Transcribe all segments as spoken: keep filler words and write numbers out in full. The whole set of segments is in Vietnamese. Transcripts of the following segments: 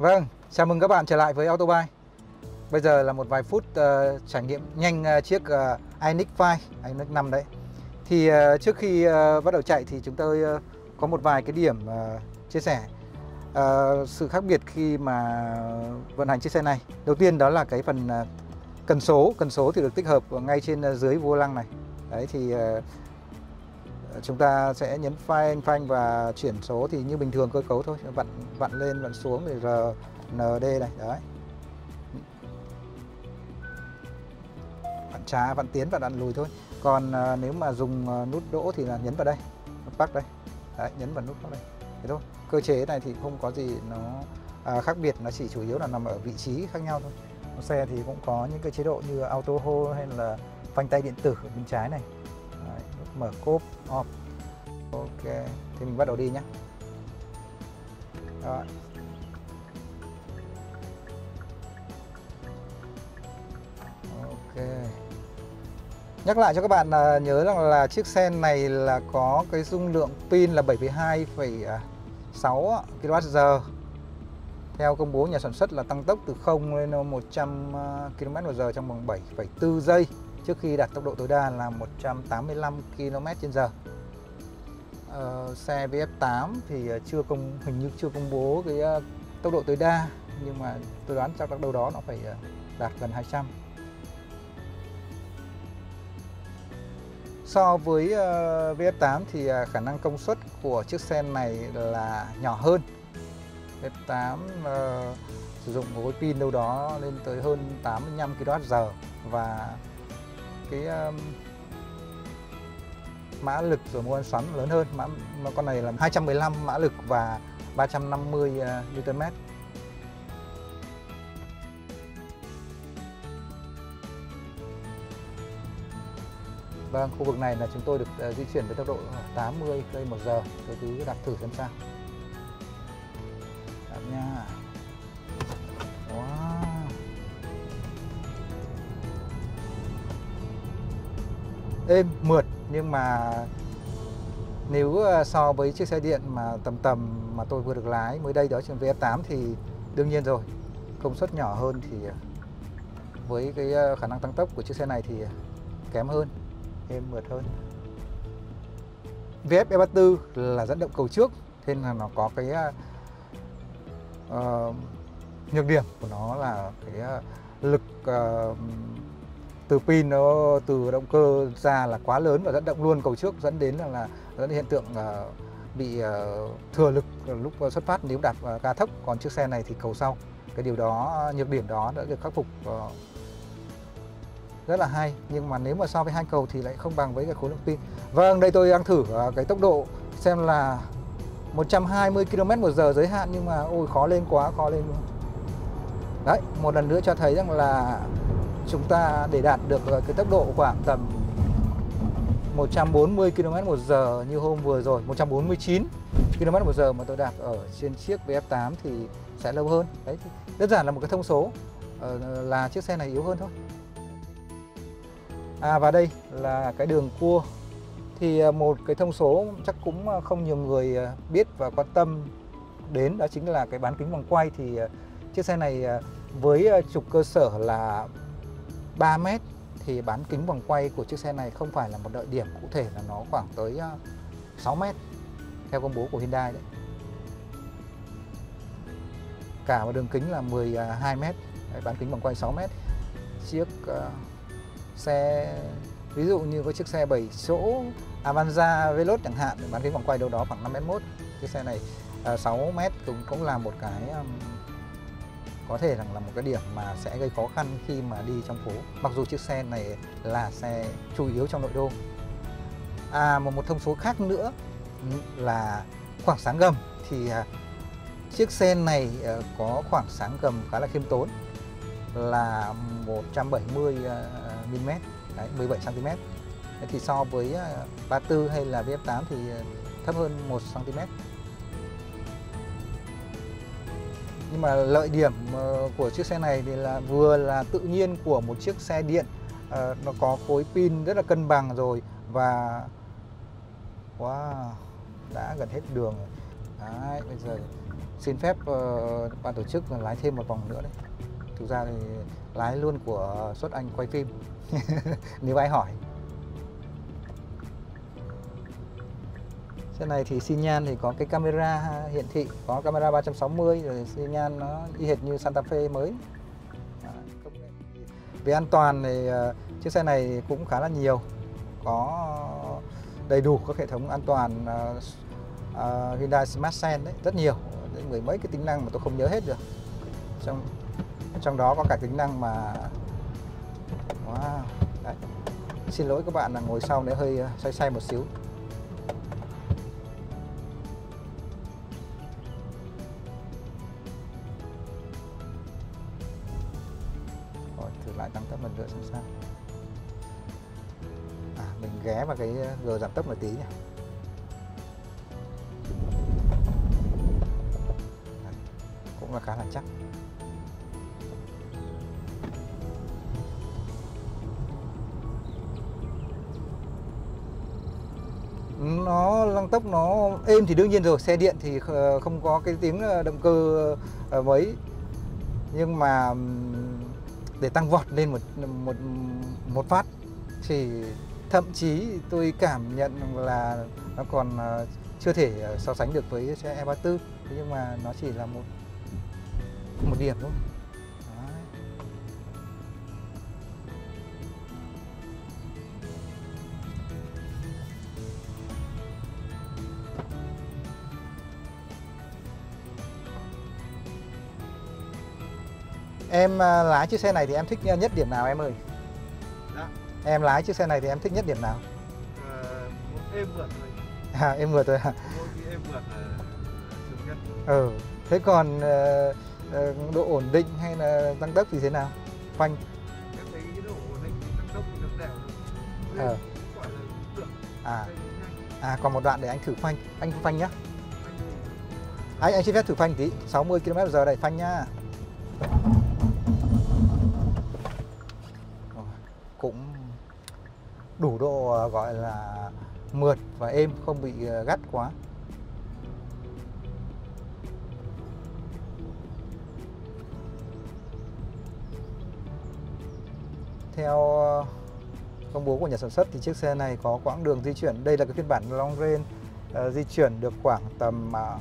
Vâng, chào mừng các bạn trở lại với Autobuy. Bây giờ là một vài phút uh, trải nghiệm nhanh uh, chiếc uh, iNIQ năm, iNIQ năm đấy. Thì uh, trước khi uh, bắt đầu chạy thì chúng tôi uh, có một vài cái điểm uh, chia sẻ uh, sự khác biệt khi mà vận hành chiếc xe này. Đầu tiên đó là cái phần uh, cần số, cần số thì được tích hợp ngay trên uh, dưới vô lăng này. Đấy thì uh, chúng ta sẽ nhấn phanh phanh và chuyển số thì như bình thường cơ cấu thôi, vặn vặn lên vặn xuống thì R N D này, đấy. Vặn trái, vặn tiến và vặn lùi thôi. Còn uh, nếu mà dùng uh, nút đỗ thì là nhấn vào đây, nút Park đây. Đấy, nhấn vào nút Park đây. Thế thôi. Cơ chế này thì không có gì nó uh, khác biệt, nó chỉ chủ yếu là nằm ở vị trí khác nhau thôi. Xe thì cũng có những cái chế độ như auto hold hay là phanh tay điện tử ở bên trái này. Đấy, nút mở cốp off. Ok, thì mình bắt đầu đi nhé. Rồi. Ok. Nhắc lại cho các bạn là nhớ rằng là chiếc xe này là có cái dung lượng pin là bảy mươi hai phẩy sáu ki lô oát giờ. Theo công bố nhà sản xuất là tăng tốc từ không lên một trăm ki lô mét trên giờ trong vòng bảy phẩy bốn giây, trước khi đạt tốc độ tối đa là một trăm tám mươi lăm ki lô mét trên giờ. Uh, xe V F tám thì chưa công hình như chưa công bố cái uh, tốc độ tối đa, nhưng mà tôi đoán chắc đâu đó nó phải uh, đạt gần hai trăm. So với uh, V F tám thì uh, khả năng công suất của chiếc xe này là nhỏ hơn. V F tám uh, sử dụng một cái pin đâu đó lên tới hơn tám mươi lăm ki lô oát giờ và cái uh, mã lực rồi mô men xoắn lớn hơn. Mã con này là hai trăm mười lăm mã lực và ba trăm năm mươi Newton mét. Vâng, khu vực này là chúng tôi được uh, di chuyển với tốc độ tám mươi ki lô mét trên giờ. Tôi cứ đạp thử xem sao. Đạp nha. Wow. Êm, mượt, nhưng mà nếu so với chiếc xe điện mà tầm tầm mà tôi vừa được lái mới đây đó trên V F tám thì đương nhiên rồi, công suất nhỏ hơn thì với cái khả năng tăng tốc của chiếc xe này thì kém hơn, êm mượt hơn. V F E ba tư là dẫn động cầu trước, thế nên là nó có cái uh, nhược điểm của nó là cái uh, lực uh, từ pin nó từ động cơ ra là quá lớn và dẫn động luôn cầu trước, dẫn đến là, là dẫn đến hiện tượng uh, bị uh, thừa lực lúc xuất phát nếu đạp uh, ga thấp. Còn chiếc xe này thì cầu sau, cái điều đó, nhược điểm đó đã được khắc phục uh, rất là hay, nhưng mà nếu mà so với hai cầu thì lại không bằng với cái khối lượng pin. Vâng, đây tôi đang thử uh, cái tốc độ xem là một trăm hai mươi ki lô mét trên giờ giới hạn, nhưng mà ôi khó lên quá, khó lên luôn. Đấy, một lần nữa cho thấy rằng là chúng ta để đạt được cái tốc độ khoảng tầm một trăm bốn mươi ki lô mét trên giờ như hôm vừa rồi, một trăm bốn mươi chín ki lô mét trên giờ mà tôi đạp ở trên chiếc V F tám thì sẽ lâu hơn. Đấy, thì đơn giản là một cái thông số là chiếc xe này yếu hơn thôi. À, và đây là cái đường cua. Thì một cái thông số chắc cũng không nhiều người biết và quan tâm đến, đó chính là cái bán kính vòng quay. Thì chiếc xe này với trục cơ sở là ba mét thì bán kính vòng quay của chiếc xe này không phải là một đợi điểm cụ thể, là nó khoảng tới sáu mét theo công bố của Hyundai đấy. Cả một đường kính là mười hai mét, đấy, bán kính vòng quay sáu mét. Chiếc uh, xe ví dụ như với chiếc xe bảy chỗ Avanza Veloz chẳng hạn, bán kính vòng quay đâu đó khoảng năm mét mốt. Chiếc xe này uh, sáu mét cũng cũng là một cái um, có thể rằng là một cái điểm mà sẽ gây khó khăn khi mà đi trong phố, mặc dù chiếc xe này là xe chủ yếu trong nội đô. À, một, một thông số khác nữa là khoảng sáng gầm. Thì uh, chiếc xe này uh, có khoảng sáng gầm khá là khiêm tốn, là một trăm bảy mươi mi li mét, đấy, mười bảy xăng ti mét. Thì so với uh, ba tư hay là V F tám thì uh, thấp hơn một xăng ti mét. Nhưng mà lợi điểm của chiếc xe này thì là vừa là tự nhiên của một chiếc xe điện, uh, nó có khối pin rất là cân bằng rồi, và wow, đã gần hết đường rồi. Đấy, bây giờ xin phép uh, ban tổ chức lái thêm một vòng nữa đấy. Thực ra thì lái luôn của Xuất Anh quay phim nếu ai hỏi. Xe này thì xi nhan thì có cái camera hiển thị, có camera ba trăm sáu mươi, rồi xi nhan nó y hệt như Santa Fe mới. Về an toàn thì uh, chiếc xe này cũng khá là nhiều, có đầy đủ các hệ thống an toàn uh, uh, Hyundai Smart Sense đấy, rất nhiều, đến mười mấy cái tính năng mà tôi không nhớ hết được. Trong trong đó có cả tính năng mà wow, đấy. Xin lỗi các bạn là ngồi sau nếu hơi say say một xíu. Rồi, thử lại tăng tốc lần nữa xem sao. À, mình ghé vào cái gờ giảm tốc một tí nhỉ. Đấy, cũng là khá là chắc. Nó tăng tốc nó êm thì đương nhiên rồi, xe điện thì không có cái tiếng động cơ mấy, nhưng mà để tăng vọt lên một một một phát thì thậm chí tôi cảm nhận là nó còn chưa thể so sánh được với xe E ba tư, nhưng mà nó chỉ là một một điểm thôi. Em lái chiếc xe này thì em thích nhất điểm nào em ơi? Dạ. Em lái chiếc xe này thì em thích nhất điểm nào? À, êm mượt thôi. À, em mượt thôi hả? Êm mượt là sướng nhất. Ừ. Thế còn uh, độ ổn định hay là tăng tốc thì thế nào? Phanh? Em thấy cái độ ổn định tăng tốc thì nó đều. Ờ. Gọi là được. À. À, còn một đoạn để anh thử phanh. Anh phanh nhá. Anh anh xin phép thử phanh tí. sáu mươi ki lô mét trên giờ này, phanh nhá. Cũng đủ độ gọi là mượt và êm, không bị gắt quá. Theo công bố của nhà sản xuất thì chiếc xe này có quãng đường di chuyển, đây là cái phiên bản long range, uh, di chuyển được khoảng tầm uh,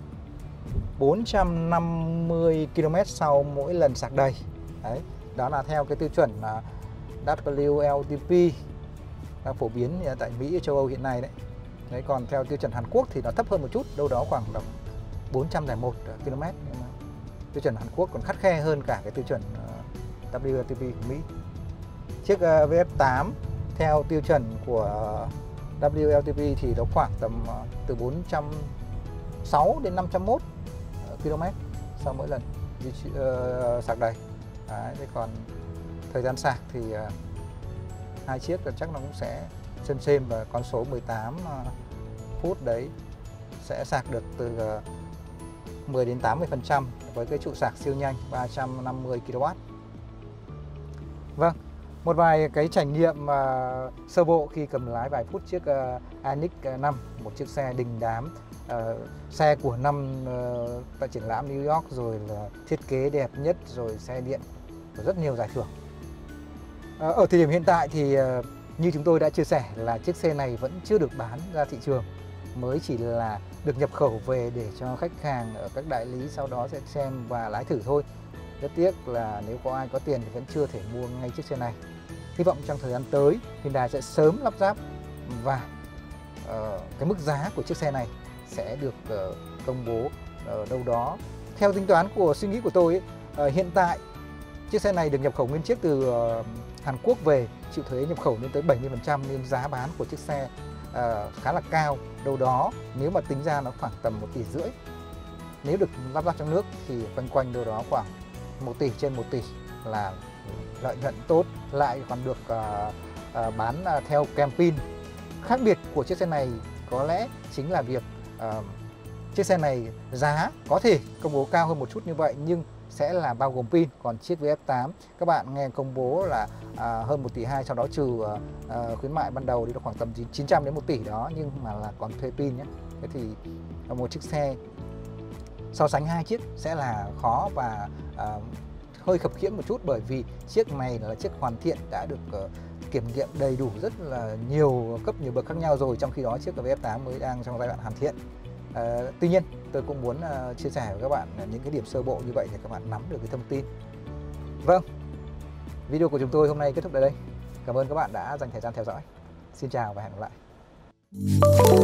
bốn trăm năm mươi ki lô mét sau mỗi lần sạc đầy. Đấy, đó là theo cái tiêu chuẩn uh, W L T P đang phổ biến tại Mỹ, châu Âu hiện nay đấy. Đấy, còn theo tiêu chuẩn Hàn Quốc thì nó thấp hơn một chút, đâu đó khoảng tầm bốn trăm lẻ một ki lô mét. Nhưng mà tiêu chuẩn Hàn Quốc còn khắt khe hơn cả cái tiêu chuẩn uh, W L T P của Mỹ. Chiếc uh, V F tám theo tiêu chuẩn của W L T P thì nó khoảng tầm uh, từ bốn trăm sáu mươi đến năm trăm mốt ki lô mét sau mỗi lần di uh, sạc đầy. Đấy, thế còn thời gian sạc thì uh, hai chiếc chắc nó cũng sẽ xem xem và con số mười tám uh, phút đấy sẽ sạc được từ uh, mười đến tám mươi phần trăm với cái trụ sạc siêu nhanh ba trăm năm mươi ki lô oát. Vâng, một vài cái trải nghiệm uh, sơ bộ khi cầm lái vài phút chiếc uh, Ioniq năm, một chiếc xe đình đám, uh, xe của năm uh, tại triển lãm New York, rồi là thiết kế đẹp nhất, rồi xe điện và rất nhiều giải thưởng. Uh, ở thời điểm hiện tại thì uh, như chúng tôi đã chia sẻ là chiếc xe này vẫn chưa được bán ra thị trường, mới chỉ là được nhập khẩu về để cho khách hàng ở các đại lý sau đó sẽ xem và lái thử thôi. Rất tiếc là nếu có ai có tiền thì vẫn chưa thể mua ngay chiếc xe này. Hy vọng trong thời gian tới Hyundai sẽ sớm lắp ráp và uh, cái mức giá của chiếc xe này sẽ được uh, công bố ở đâu đó. Theo tính toán của suy nghĩ của tôi ấy, uh, hiện tại chiếc xe này được nhập khẩu nguyên chiếc từ uh, Hàn Quốc về, chịu thuế nhập khẩu lên tới bảy mươi phần trăm, nên giá bán của chiếc xe uh, khá là cao. Đâu đó nếu mà tính ra nó khoảng tầm một tỷ rưỡi. Nếu được lắp ráp trong nước thì quanh quanh đâu đó khoảng một tỷ, trên một tỷ là lợi nhuận tốt, lại còn được uh, uh, bán uh, theo kèm pin. Khác biệt của chiếc xe này có lẽ chính là việc uh, chiếc xe này giá có thể công bố cao hơn một chút như vậy nhưng sẽ là bao gồm pin. Còn chiếc V F tám các bạn nghe công bố là uh, hơn một tỷ hai, sau đó trừ uh, uh, khuyến mại ban đầu đi là khoảng tầm chín trăm đến một tỷ đó, nhưng mà là còn thuê pin nhé. Thế thì uh, một chiếc xe so sánh hai chiếc sẽ là khó và à, hơi khập khiễng một chút, bởi vì chiếc này là chiếc hoàn thiện, đã được uh, kiểm nghiệm đầy đủ rất là nhiều cấp nhiều bậc khác nhau rồi, trong khi đó chiếc vê ép tám mới đang trong giai đoạn hoàn thiện. À, tuy nhiên tôi cũng muốn uh, chia sẻ với các bạn những cái điểm sơ bộ như vậy để các bạn nắm được cái thông tin. Vâng, video của chúng tôi hôm nay kết thúc tại đây. Cảm ơn các bạn đã dành thời gian theo dõi. Xin chào và hẹn gặp lại.